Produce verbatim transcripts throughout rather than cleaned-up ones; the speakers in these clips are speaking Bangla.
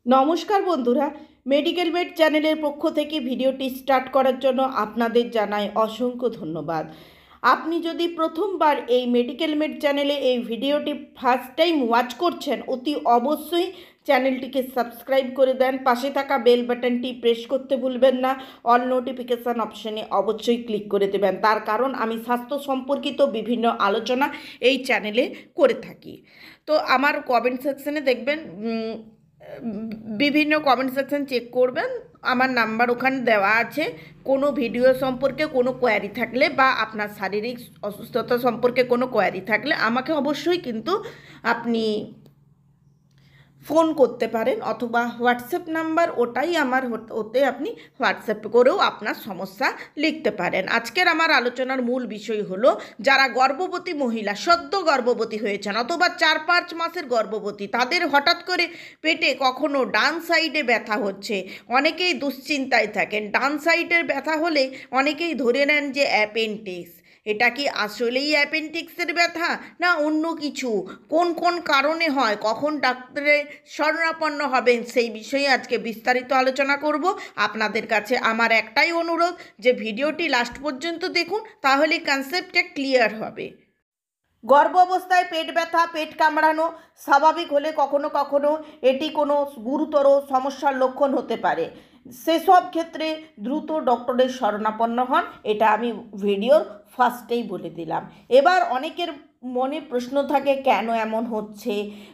নমস্কার বন্ধুরা, মেডিকেল মেড চ্যানেলের পক্ষ থেকে ভিডিওটি স্টার্ট করার জন্য আপনাদের জানাই অসংখ্য ধন্যবাদ। আপনি যদি প্রথমবার এই মেডিকেল মেড চ্যানেলে এই ভিডিওটি ফার্স্ট টাইম ওয়াচ করছেন, অতি অবশ্যই চ্যানেলটিকে সাবস্ক্রাইব করে দেন। পাশে থাকা বেল বাটনটি প্রেস করতে ভুলবেন না। অল নোটিফিকেশান অপশানে অবশ্যই ক্লিক করে দেবেন, তার কারণ আমি স্বাস্থ্য সম্পর্কিত বিভিন্ন আলোচনা এই চ্যানেলে করে থাকি। তো আমার কমেন্ট সেকশানে দেখবেন, বিভিন্ন কমেন্ট সেকশন চেক করবেন, আমার নাম্বার ওখানে দেওয়া আছে। কোনো ভিডিও সম্পর্কে কোনো কোয়ারি থাকলে বা আপনার শারীরিক অসুস্থতা সম্পর্কে কোনো কোয়ারি থাকলে আমাকে অবশ্যই কিন্তু আপনি ফোন করতে পারেন, অথবা হোয়াটসঅ্যাপ নাম্বার ওটাই আমার, ওতে আপনি হোয়াটসঅ্যাপ করেও আপনার সমস্যা লিখতে পারেন। আজকের আমার আলোচনার মূল বিষয় হলো, যারা গর্ভবতী মহিলা, সদ্য গর্ভবতী হয়েছেন অথবা চার পাঁচ মাসের গর্ভবতী, তাদের হঠাৎ করে পেটে কখনো ডান সাইডে ব্যথা হচ্ছে। অনেকেই দুশ্চিন্তায় থাকেন। ডান সাইডের ব্যথা হলে অনেকেই ধরে নেন যে অ্যাপেন্ডিক্স। এটা কি আসলেই অ্যাপেন্ডিক্সের ব্যথা না অন্য কিছু? কোন কোন কারণে হয়, কখন ডাক্তারের শরণাপন্ন হবেন, সেই বিষয়ে আজকে বিস্তারিত আলোচনা করব। আপনাদের কাছে আমার একটাই অনুরোধ যে ভিডিওটি লাস্ট পর্যন্ত দেখুন, তাহলে কনসেপ্টটা ক্লিয়ার হবে। গর্ভ অবস্থায় পেট ব্যথা, পেট কামড়ানো স্বাভাবিক হলে কখনো কখনো এটি কোনো গুরুতর সমস্যার লক্ষণ হতে পারে। সেসব ক্ষেত্রে দ্রুত ডক্টরের শরণাপন্ন হন, এটা আমি ভিডিওর ফার্স্টেই বলে দিলাম। এবার অনেকের মনে প্রশ্ন থাকে, কেন এমন হচ্ছে,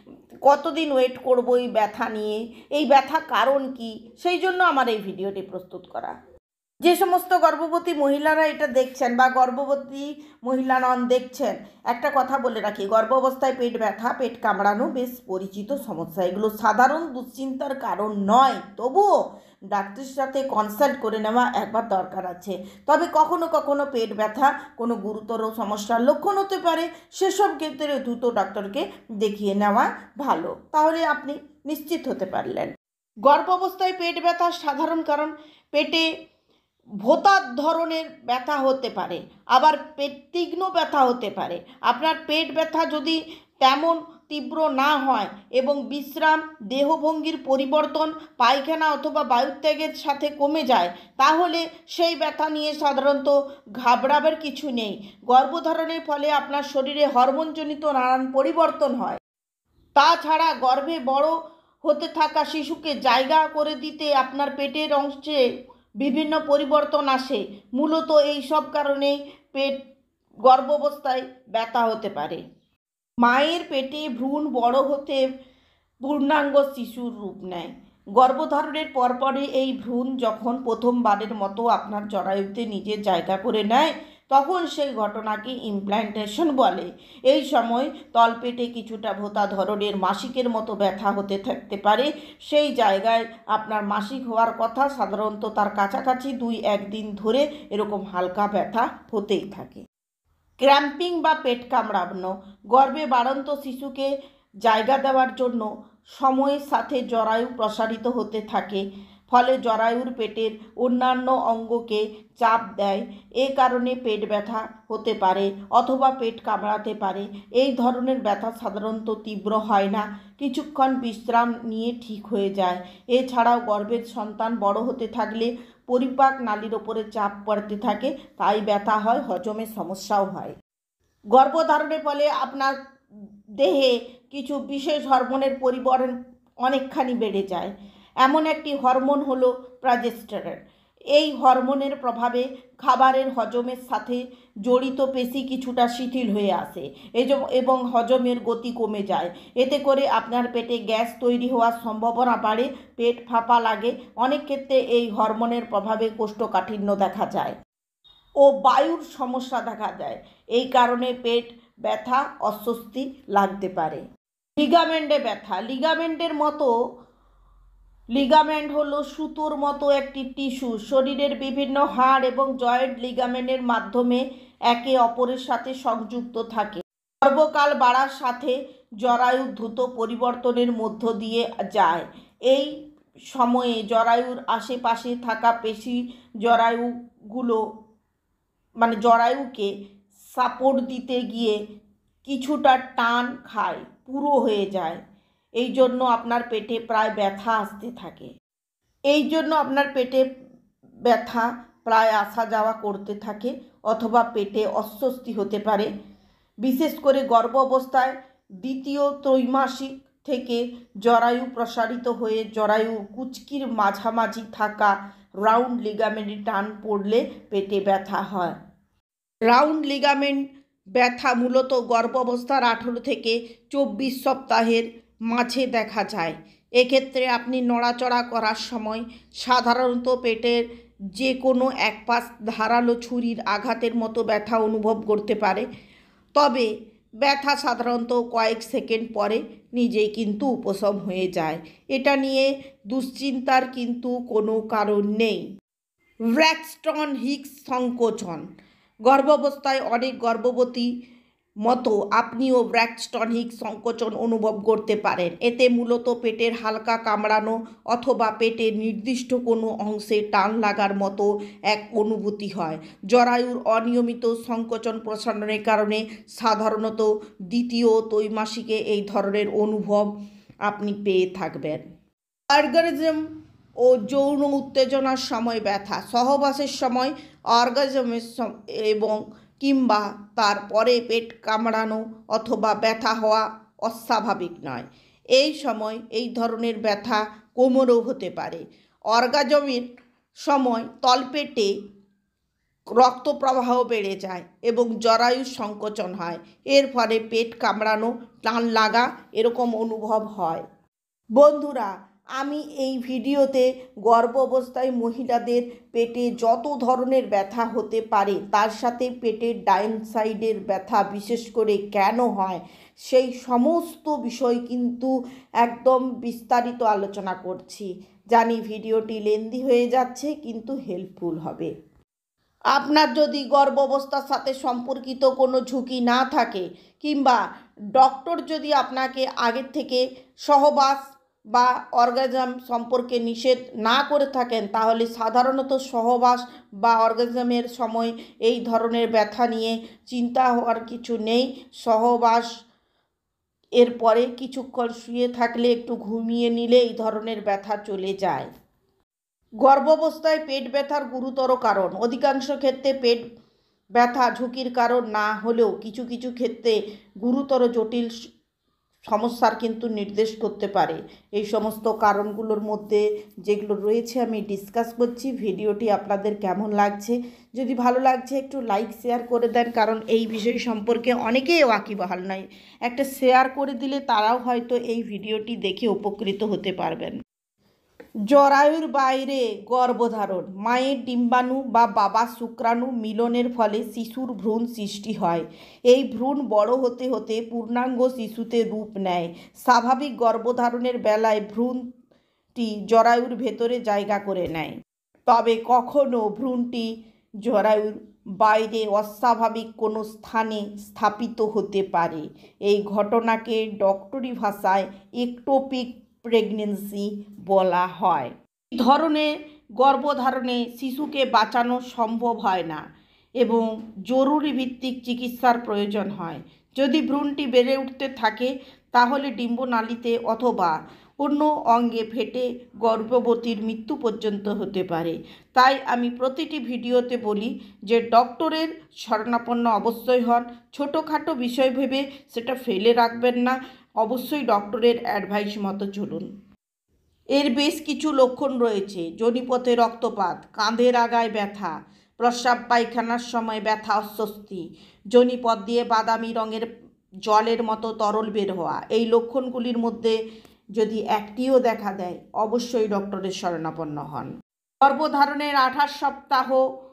কতদিন ওয়েট করব এই ব্যথা নিয়ে, এই ব্যথা কারণ কি? সেই জন্য আমার এই ভিডিওটি প্রস্তুত করা। যে সমস্ত গর্ভবতী মহিলারা এটা দেখছেন বা গর্ভবতী মহিলা নন দেখছেন, একটা কথা বলে রাখি, গর্ভ অবস্থায় পেট ব্যথা, পেট কামড়ানো বেশ পরিচিত সমস্যা। এগুলো সাধারণ দুশ্চিন্তার কারণ নয়, তবুও ডাক্তারের সাথে কনসাল্ট করে নেওয়া একবার দরকার আছে। তবে কখনো কখনো পেট ব্যথা কোনো গুরুতর সমস্যার লক্ষণ হতে পারে, সেসব ক্ষেত্রে দ্রুত ডাক্তারকে দেখিয়ে নেওয়া ভালো, তাহলে আপনি নিশ্চিত হতে পারলেন। গর্ভ অবস্থায় পেট ব্যথার সাধারণ কারণ, পেটে ভোঁতার ধরনের ব্যথা হতে পারে, আবার পেট তীক্ষ্ণ ব্যথা হতে পারে। আপনার পেট ব্যথা যদি তেমন তীব্র না হয় এবং বিশ্রাম, দেহভঙ্গির পরিবর্তন, পায়খানা অথবা বায়ুত্যাগের সাথে কমে যায়, তাহলে সেই ব্যথা নিয়ে সাধারণত ঘাবড়াবার কিছু নেই। গর্ভধারণের ফলে আপনার শরীরে হরমোনজনিত নানান পরিবর্তন হয়। তাছাড়া গর্ভে বড় হতে থাকা শিশুকে জায়গা করে দিতে আপনার পেটের অংশে বিভিন্ন পরিবর্তন আসে। মূলত এই সব কারণেই পেট গর্ভাবস্থায় ব্যথা হতে পারে। মায়ের পেটে ভ্রূণ বড় হতে পূর্ণাঙ্গ শিশুর রূপ নেয়। গর্ভধারণের পরপরই এই ভ্রূণ যখন প্রথমবারের মতো আপনার জরায়ুতে নিজের জায়গা করে নেয়, তখন সেই ঘটনাকে ইমপ্ল্যান্টেশন বলে। এই সময় তলপেটে কিছুটা ভোঁতা ধরনের মাসিকের মতো ব্যথা হতে থাকতে পারে। সেই জায়গায় আপনার মাসিক হওয়ার কথা, সাধারণত তার কাছাকাছি দুই একদিন ধরে এরকম হালকা ব্যথা হতেই থাকে। ক্র্যাম্পিং বা পেট কামড়ানো, গর্ভে বাড়ন্ত শিশুকে জায়গা দেওয়ার জন্য সময়ের সাথে জরায়ু প্রসারিত হতে থাকে, ফলে জরায়ুর পেটের অন্যান্য অঙ্গকে চাপ দেয়। এ কারণে পেট ব্যথা হতে পারে অথবা পেট কামড়াতে পারে। এই ধরনের ব্যথা সাধারণত তীব্র হয় না, কিছুক্ষণ বিশ্রাম নিয়ে ঠিক হয়ে যায়। এছাড়াও গর্ভের সন্তান বড় হতে থাকলে পরিপাক নালীর ওপরে চাপ পড়তে থাকে, তাই ব্যথা হয়, হজমের সমস্যাও হয়। গর্ভধারণের ফলে আপনার দেহে কিছু বিশেষ হরমোনের পরিবর্তন অনেকখানি বেড়ে যায়। এমন একটি হরমোন হলো প্রজেস্টেরন। এই হরমোনের প্রভাবে খাবারের হজমের সাথে জড়িত পেশি কিছুটা শিথিল হয়ে আসে এবং হজমের গতি কমে যায়। এতে করে আপনার পেটে গ্যাস তৈরি হওয়ার সম্ভাবনা বাড়ে, পেট ফাঁপা লাগে। অনেক ক্ষেত্রে এই হরমোনের প্রভাবে কোষ্ঠকাঠিন্য দেখা যায় ও বায়ুর সমস্যা দেখা যায়। এই কারণে পেট ব্যথা, অস্বস্তি লাগতে পারে। লিগামেন্টে ব্যথা, লিগামেন্টের মতো লিগামেন্ট হলো সুতোর মতো একটি টিস্যু। শরীরের বিভিন্ন হাড় এবং জয়েন্ট লিগামেন্টের মাধ্যমে একে অপরের সাথে সংযুক্ত থাকে। গর্ভকাল বাড়ার সাথে জরায়ু দ্রুত পরিবর্তনের মধ্য দিয়ে যায়। এই সময়ে জরায়ুর আশেপাশে থাকা পেশি জরায়ুগুলো মানে জরায়ুকে সাপোর্ট দিতে গিয়ে কিছুটা টান খায়, পুরো হয়ে যায়। এই জন্য আপনার পেটে প্রায় ব্যথা আসতে থাকে। এই জন্য আপনার পেটে ব্যথা প্রায় আসা যাওয়া করতে থাকে অথবা পেটে অস্বস্তি হতে পারে। বিশেষ করে গর্ভ অবস্থায় দ্বিতীয় ত্রৈমাসিক থেকে জরায়ু প্রসারিত হয়ে জরায়ু কুচকির মাঝামাঝি থাকা রাউন্ড লিগামেন্টে টান পড়লে পেটে ব্যথা হয়। রাউন্ড লিগামেন্ট ব্যথা মূলত গর্ভাবস্থার আঠেরো থেকে চব্বিশ সপ্তাহের মাঝে দেখা যায়। এক্ষেত্রে আপনি নড়াচড়া করার সময় সাধারণত পেটের যে কোনো এক পাশ ধারালো ছুরির আঘাতের মতো ব্যথা অনুভব করতে পারে, তবে ব্যথা সাধারণত কয়েক সেকেন্ড পরে নিজেই কিন্তু উপশম হয়ে যায়। এটা নিয়ে দুশ্চিন্তার কিন্তু কোনো কারণ নেই। ব্র্যাক্সটন হিক্স সংকোচন। গর্ভাবস্থায় অনেক গর্ভবতী মতো আপনিও ব্র্যাক্সটন হিক্স সংকোচন অনুভব করতে পারেন। এতে মূলত পেটের হালকা কামড়ানো অথবা পেটের নির্দিষ্ট কোনো অংশে টান লাগার মতো এক অনুভূতি হয়। জরায়ুর অনিয়মিত সংকোচন প্রসারণের কারণে সাধারণত দ্বিতীয় ত্রৈমাসিকে এই ধরনের অনুভব আপনি পেয়ে থাকবেন। অর্গাজম ও যৌন উত্তেজনার সময় ব্যথা। সহবাসের সময় অর্গাজমের এবং কিংবা তারপরে পেট কামড়ানো অথবা ব্যথা হওয়া অস্বাভাবিক নয়। এই সময় এই ধরনের ব্যথা কোমরেও হতে পারে। অর্গাজমের সময় তলপেটে রক্ত প্রবাহ বেড়ে যায় এবং জরায়ু সংকোচন হয়। এর ফলে পেট কামড়ানো, টান লাগা এরকম অনুভব হয়। বন্ধুরা, আমি এই ভিডিওতে গর্ভ অবস্থায় মহিলাদের পেটে যত ধরনের ব্যথা হতে পারে তার সাথে পেটের ডাইন সাইডের ব্যথা বিশেষ করে কেন হয় সেই সমস্ত বিষয় কিন্তু একদম বিস্তারিত আলোচনা করছি। জানি ভিডিওটি লেন্দি হয়ে যাচ্ছে, কিন্তু হেল্পফুল হবে। আপনার যদি গর্ভ অবস্থার সাথে সম্পর্কিত কোনো ঝুঁকি না থাকে কিংবা ডক্টর যদি আপনাকে আগের থেকে সহবাস বা অর্গাজম সম্পর্কে নিষেধ না করে থাকেন, তাহলে সাধারণত সহবাস বা অর্গাজমের সময় এই ধরনের ব্যথা নিয়ে চিন্তা হওয়ার কিছু নেই। সহবাস এর পরে কিছুক্ষণ শুয়ে থাকলে, একটু ঘুমিয়ে নিলে এই ধরনের ব্যথা চলে যায়। গর্ভাবস্থায় পেট ব্যথার গুরুতর কারণ। অধিকাংশ ক্ষেত্রে পেট ব্যথা ঝুঁকির কারণ না হলেও কিছু কিছু ক্ষেত্রে গুরুতর জটিল সমস্যার কিন্তু নির্দেশ করতে পারে। এই সমস্ত কারণগুলোর মধ্যে যেগুলো রয়েছে আমি ডিসকাস করছি। ভিডিওটি আপনাদের কেমন লাগছে? যদি ভালো লাগছে একটু লাইক শেয়ার করে দেন, কারণ এই বিষয় সম্পর্কে অনেকেই ওয়াকিবহাল নয়। একটা শেয়ার করে দিলে তারাও হয়তো এই ভিডিওটি দেখে উপকৃত হতে পারবেন। জরায়ুর বাইরে গর্ভধারণ। মায়ের ডিম্বাণু বা বাবার শুক্রাণু মিলনের ফলে শিশুর ভ্রূণ সৃষ্টি হয়। এই ভ্রূণ বড় হতে হতে পূর্ণাঙ্গ শিশুতে রূপ নেয়। স্বাভাবিক গর্ভধারণের বেলায় ভ্রূণটি জরায়ুর ভেতরে জায়গা করে নেয়, তবে কখনো ভ্রূণটি জরায়ুর বাইরে অস্বাভাবিক কোনো স্থানে স্থাপিত হতে পারে। এই ঘটনাকে ডক্টরি ভাষায় একটোপিক প্রেগনেন্সি বলা হয়। এই ধরনের গর্ভধারণে শিশুকে বাঁচানো সম্ভব হয় না এবং জরুরি ভিত্তিক চিকিৎসার প্রয়োজন হয়। যদি ভ্রূণটি বেড়ে উঠতে থাকে তাহলে ডিম্বনালীতে অথবা অন্য অঙ্গে ফেটে গর্ভবতীর মৃত্যু পর্যন্ত হতে পারে। তাই আমি প্রতিটি ভিডিওতে বলি যে ডক্টরের শরণাপন্ন অবশ্যই হন। ছোটোখাটো বিষয় ভেবে সেটা ফেলে রাখবেন না, অবশ্যই ডক্টরের অ্যাডভাইস মতো চলুন। এর বেশ কিছু লক্ষণ রয়েছে। যোনিপথে রক্তপাত, কাঁধের আগায় ব্যথা, প্রস্রাব পায়খানার সময় ব্যথা, অস্বস্তি, যোনিপথ দিয়ে বাদামি রঙের জলের মতো তরল বের হওয়া। এই লক্ষণগুলির মধ্যে যদি একটিও দেখা দেয় অবশ্যই ডক্টরের শরণাপন্ন হন। গর্ভধারণের আঠাশ সপ্তাহ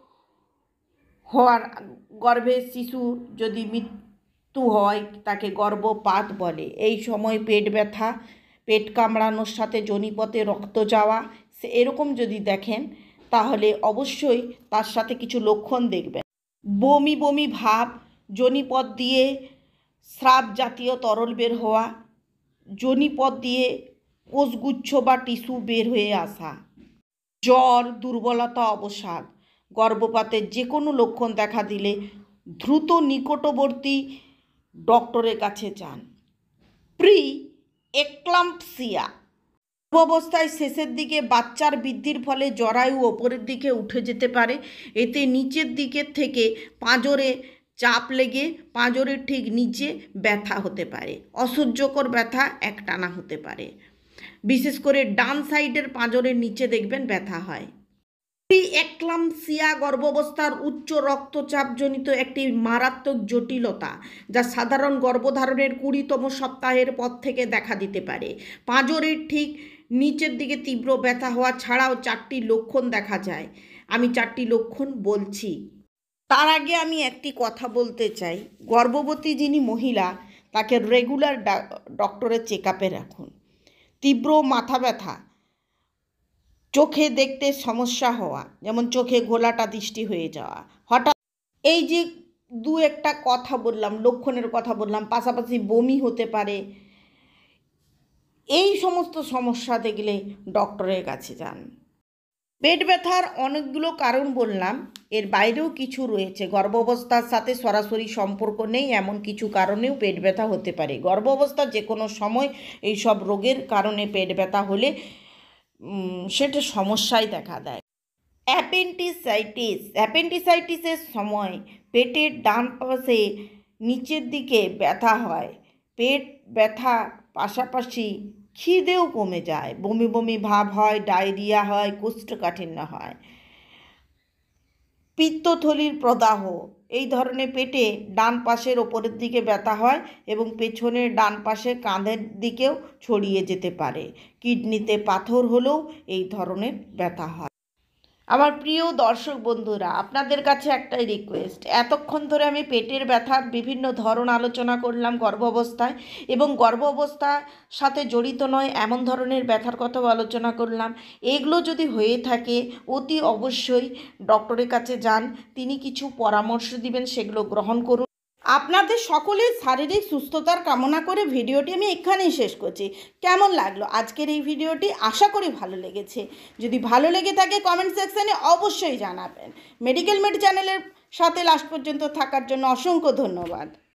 হওয়ার গর্ভের শিশু যদি মৃত্যু হয় তাকে গর্ভপাত বলে। এই সময় পেট ব্যথা, পেট কামড়ানোর সাথে যোনিপথে রক্ত যাওয়া সে এরকম যদি দেখেন তাহলে অবশ্যই তার সাথে কিছু লক্ষণ দেখবেন। বমি বমি ভাব, যোনিপথ দিয়ে স্রাব জাতীয় তরল বের হওয়া, যোনিপথ দিয়ে কোষগুচ্ছ বা টিস্যু বের হয়ে আসা, জ্বর, দুর্বলতা, অবসাদ। গর্ভপাতের যে কোনো লক্ষণ দেখা দিলে দ্রুত নিকটবর্তী ডক্টরের কাছে যান। Pre eclampsia. অবস্থায় শেষের দিকে বাচ্চার বৃদ্ধির ফলে জরায়ু ওপরের দিকে উঠে যেতে পারে। এতে নিচের দিকের থেকে পাঁজরে চাপ লেগে পাঁজরের ঠিক নিচে ব্যথা হতে পারে, অসহ্যকর ব্যথা একটানা হতে পারে। বিশেষ করে ডান সাইডের পাঁজরের নিচে দেখবেন ব্যথা হয়। প্রি-এক্লাম্পসিয়া গর্ভাবস্থার উচ্চ রক্তচাপজনিত একটি মারাত্মক জটিলতা, যা সাধারণ গর্ভধারণের কুড়িতম সপ্তাহের পর থেকে দেখা দিতে পারে। পাঁজরের ঠিক নিচের দিকে তীব্র ব্যথা হওয়া ছাড়াও চারটি লক্ষণ দেখা যায়। আমি চারটি লক্ষণ বলছি। তার আগে আমি একটি কথা বলতে চাই, গর্ভবতী যিনি মহিলা তাকে রেগুলার ডক্টরের চেক আপে রাখুন। তীব্র মাথা ব্যথা, চোখে দেখতে সমস্যা হওয়া, যেমন চোখে ঘোলাটা দৃষ্টি হয়ে যাওয়া, হঠাৎ এই যে দু একটা কথা বললাম, লক্ষণের কথা বললাম, পাশাপাশি বমি হতে পারে, এই সমস্ত সমস্যা দেখলে ডক্টরের কাছে যান। পেট ব্যথার অনেকগুলো কারণ বললাম, এর বাইরেও কিছু রয়েছে। গর্ভাবস্থার সাথে সরাসরি সম্পর্ক নেই এমন কিছু কারণেও পেট ব্যথা হতে পারে। গর্ভাবস্থার যে কোনো সময় এই সব রোগের কারণে পেট ব্যথা হলে সেটা সমস্যায় দেখা দেয়। অ্যাপেন্ডিসাইটিস। অ্যাপেন্ডিসাইটিসের সময় পেটের ডান পাশে নিচের দিকে ব্যথা হয়। পেট ব্যথা পাশাপাশি খিদেও কমে যায়, বমি বমি ভাব হয়, ডায়রিয়া হয়, কোষ্ঠকাঠিন্য হয়। পিত্তথলির প্রদাহ, এই ধরনের পেটে ডান পাশের ওপরের দিকে ব্যথা হয় এবং পেছনের ডান পাশে কাঁধের দিকেও ছড়িয়ে যেতে পারে। কিডনিতে পাথর হলেও এই ধরনের ব্যথা হয়। আমার প্রিয় দর্শক বন্ধুরা, আপনাদের কাছে একটাই রিকোয়েস্ট, এতক্ষণ ধরে আমি পেটের ব্যথার বিভিন্ন ধরন আলোচনা করলাম গর্ভাবস্থায়, এবং গর্ভাবস্থার সাথে জড়িত নয় এমন ধরনের ব্যথার কথাও আলোচনা করলাম। এগুলো যদি হয়ে থাকে অতি অবশ্যই ডক্টরের কাছে যান, তিনি কিছু পরামর্শ দিবেন, সেগুলো গ্রহণ করুন। আপনাদের সকলের শারীরিক সুস্থতার কামনা করে ভিডিওটি আমি এখানেই শেষ করছি। কেমন লাগলো আজকের এই ভিডিওটি? আশা করি ভালো লেগেছে। যদি ভালো লেগে থাকে কমেন্ট সেকশানে অবশ্যই জানাবেন। মেডিকেল মেড চ্যানেলের সাথে লাস্ট পর্যন্ত থাকার জন্য অসংখ্য ধন্যবাদ।